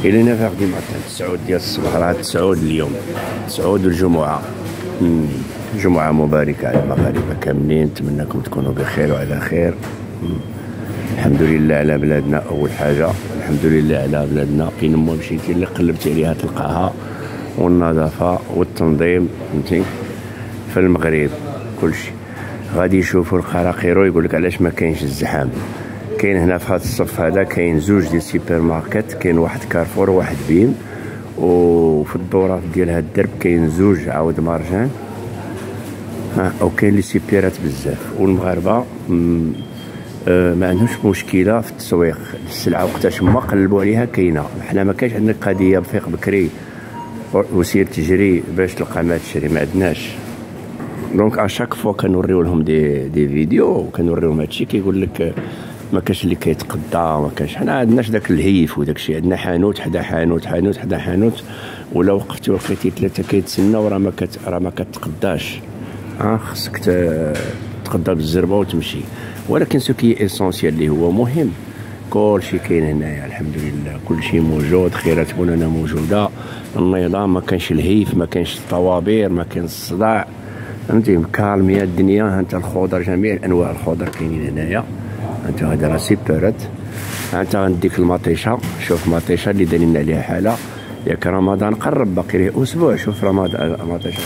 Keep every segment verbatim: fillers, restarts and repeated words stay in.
الى نافع دي ماتان تسعود ديال الصباح راه تسعود اليوم تسعود الجمعه. جمعه مباركه على المغاربه كاملين، نتمنىكم تكونوا بخير وعلى خير. الحمد لله على بلادنا اول حاجه، الحمد لله على بلادنا فين ما مشيتي اللي قلبتي عليها تلقاها، والنظافه والتنظيم فهمتي في المغرب كلشي. غادي يشوفوا القراقيرو يقول لك علاش ما كاينش الزحام. كاين هنا في هذا الصف هذا كاين زوج ديال السوبر ماركت، كاين واحد كارفور وواحد بيم، وفي الدورات ديال هذا الدرب كاين زوج عاود مارجان، ها وكاين لي سيبيرات بزاف. والمغاربه آه ما عندهمش مشكله في التسويق، السلعه وقتاش ما قلبوا عليها كاينه. حنا ما كاينش عندنا قضيه بفيق بكري وسير تجري باش تلقى ما تشري، ما عندناش. دونك اشاك فوا كنوريو لهم دي دي فيديو وكنوريوهم هادشي كيقول لك ما كاش اللي كيتقدى، ما كاش. حنا عندناش داك الهيف وداك الشيء، عندنا حانوت حدا حانوت حانوت حدا حانوت، ولا وقفتي ولقيتي ثلاثه كيتسناو راه ما كت راه ما كتقداش. اه خصك تقدى بالزربه وتمشي. ولكن سوكي اسونسيال اللي هو مهم كلشي كاين هنايا الحمد لله، كلشي موجود، خيرات بنانا موجوده، النظام ما كانش الهيف، ما كانش الطوابير، ما كاين الصداع، فهمتي مكالميه الدنيا. انت الخضر جميع انواع الخضر كاينين هنايا. انت هذا راه سيبرات. انت غنديك المطيشه، شوف مطيشه اللي دايرين عليها حاله، ياك رمضان قرب باقي ليه اسبوع. شوف رمضان مطيشه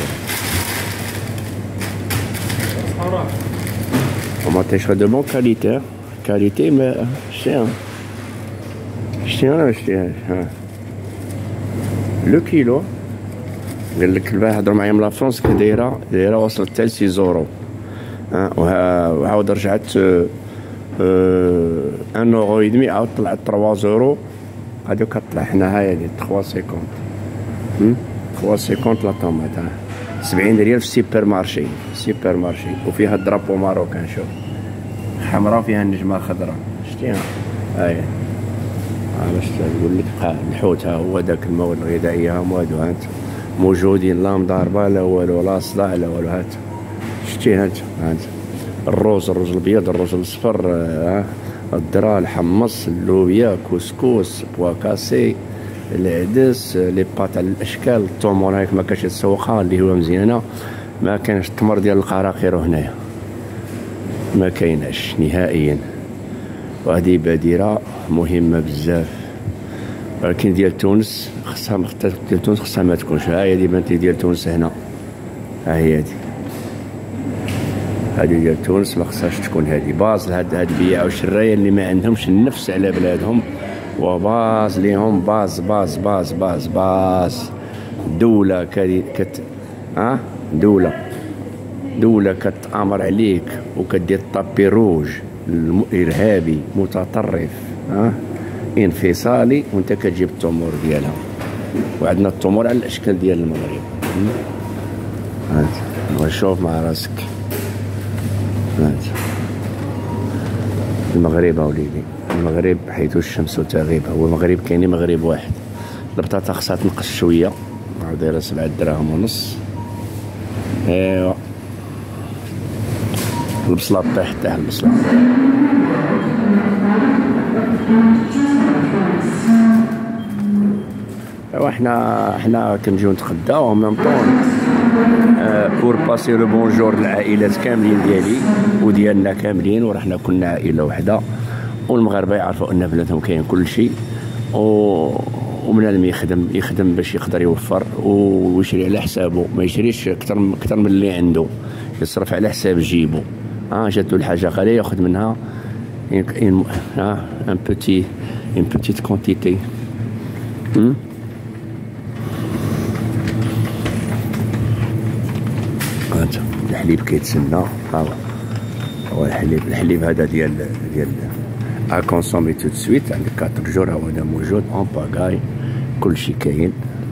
ومطيشه دو بون كاليتي كاليتي ما شتيها شتيها ولا شتيهاش. ها لو كيلو قال لك البارح هضروا معايا من لافرونس كي دايره دايره وصلت حتى لسي زورو. ها وعاود رجعت اه ان اورو يدمي، عاود طلعت تروا زورو. غادي كطلع حنا هاهي هادي تخوا سيكونت تخوا سيكونت لا طوماط. سبعين ريال في السوبر مارشي سوبر مارشي وفيها الدرابو ماروكان. شوف حمراء فيها النجمه خضراء شتيها هاهي. باش تقول لك الحوت ها هو داك المواد الغذائيه هما هادو هانت موجودين، لا مضاربه لا والو، لا صداع لا والو. هات شتي هانت هانت الروز الروز الابيض الروز الاصفر، ها الذره الحمص اللوبيا كسكس بواكاسي العدس لي بات على الاشكال. الطومور هاك ما كانش يتسوقها اللي هو مزيانه. ما كانش التمر ديال القراقير هنايا، ما كايناش نهائيا. وهذه بادره مهمه بزاف، ولكن ديال تونس خصها ديال تونس خصها ما تكونش. ها هي دي بنتي ديال تونس هنا، ها هي هادي هادي ديال تونس ما خصهاش تكون. هادي باز لهاد هاد البياع والشرايه اللي ما عندهمش النفس على بلادهم، وباز ليهم باز باز باز باز باز دولة كت ها دولة دولة كتأمر عليك وكدير طابي روج الارهابي متطرف ها انفصالي، وانت كتجيب التمور ديالها. وعندنا التمور على الاشكال ديال المغرب. هانت وشوف مع راسك هانت المغرب اوليدي، المغرب حيث الشمس تغيب. هو المغرب كاين مغرب واحد. البطاطا خصها تنقص شويه، دايره سبعة دراهم ونص. ايوا البصله طيح حتى البصله. ايوا حنا حنا كنجيو نتغداو و ميم طون بور باسي لو بونجور للعائلات كاملين ديالي وديالنا كاملين، ورحنا كنا عائله وحده. والمغاربه يعرفوا ان بلادهم كاين كل شيء، و ومنادم يخدم يخدم باش يقدر يوفر ويشري على حسابه، ما يشريش اكثر اكثر من اللي عنده، يصرف على حساب جيبه. اه جاتو الحاجه غاليه ياخذ منها اه ان بوتي ان بوتيت كونتيتي. هانت الحليب كيتسنى، ها هو الحليب الحليب هذا ديال ديال ا كونسومي تو سويت. عندك كاتر جور هو هذا موجود اون باغاي، كلشي كاين.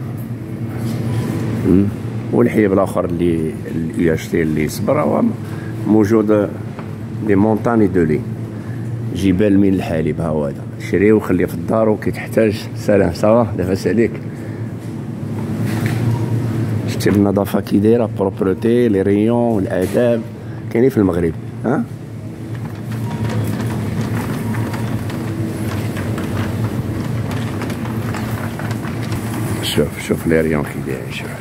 والحليب الاخر اللي اليو اش تي اللي صبر هو موجود لي مونطاني دو لي، جبال من الحليب. ها هو هذا شريه وخليه في الدار وكي تحتاج. سلام صافا لاباس عليك؟ شتي النظافه كي دايره بروبروتي لي ريون الاداب كاينين في المغرب. ها شوف شوف لي ريون كي داير. شوف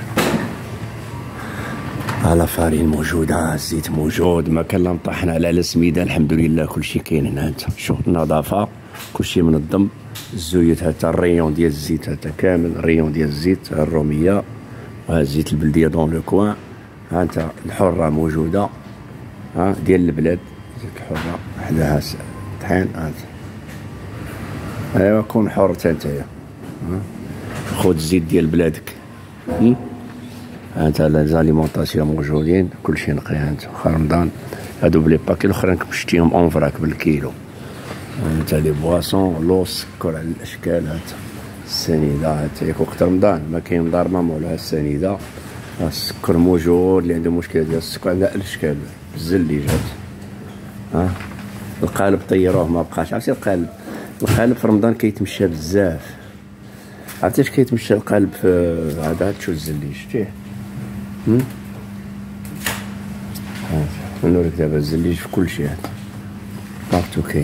ها لا فارين موجوده، الزيت موجود، ما كان لا مطحنا على السميده، الحمد لله كلشي كاين هنا. انت شوف النظافه كلشي منظم، الزيوت هتا الريون ديال الزيت هتا كامل، الريون ديال الزيت الروميه، وها الزيت البلديه دون لو كوان. ها انت الحره موجوده، ها ديال البلاد زيت الحره حداها طحين. ها ايوا كون حر حتى نتايا، خذ الزيت ديال بلادك. ها انت لي زاليمونطاسيون موجودين، كلشي نقي. ها انت واخا رمضان هادو بلي باكي الاخرين كمشتيهم اون فراك بالكيلو. انت لي بواسون لو سكر على الاشكال. هات السنيده، هات ياك وقت رمضان ما كاين مضارمه مولا السنيده. السكر موجود، اللي عنده مشكله ديال السكر على الاشكال بالزليجات. ها القالب طيروه ما بقاش. عرفتي القالب القالب في رمضان كيتمشى بزاف. عرفتي اش كيتمشى القالب في هذا؟ تشوف الزليج شتيه. نوريك دابا الزليج في كلشي. هذا بارتو كاين.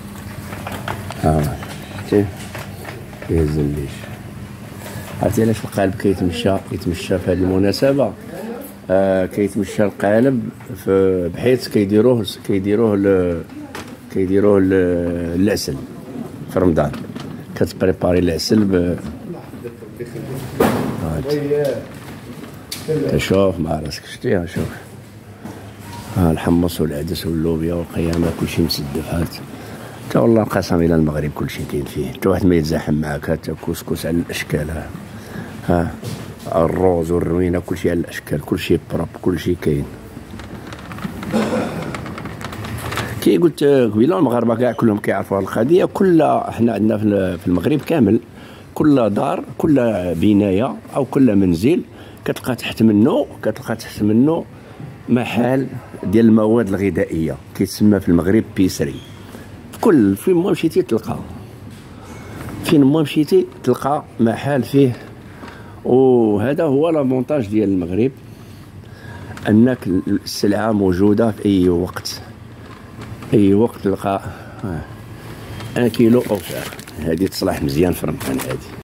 ها شتيه فيه الزليج. عرفتي علاش القالب كيتمشى كيتمشى في هذه المناسبه؟ آه كيتمشى القالب في بحيث كيديروه كيديروه ل... كيديروه ل... العسل في رمضان. كتبريباري العسل ب تشوف مع راسك شتيها. شوف ها الحمص والعدس واللوبيا والقيامه كلشي مسدف. هاد تا والله قسم الى المغرب كلشي كاين فيه، حتى واحد ما يتزاحم معاك. هاتا كسكس على الاشكال. ها ها الروز والروينه كلشي على الاشكال، كلشي بروب، كلشي كاين. كي قلت قبيله المغاربه كاع كلهم كيعرفوا هاد القضيه. كل حنا عندنا في المغرب كامل كل دار كل بنايه او كل منزل كتلقى تحت منه كتلقى تحت منه محل ديال المواد الغذائيه كيتسمى في المغرب بيسري. كل فين ما مشيتي تلقى، فين ما مشيتي تلقى محل فيه. وهذا هو لافونتاج ديال المغرب، انك السلعه موجوده في اي وقت. اي وقت تلقى ان كيلو او شهر. هذه تصلح مزيان في رمضان هذه.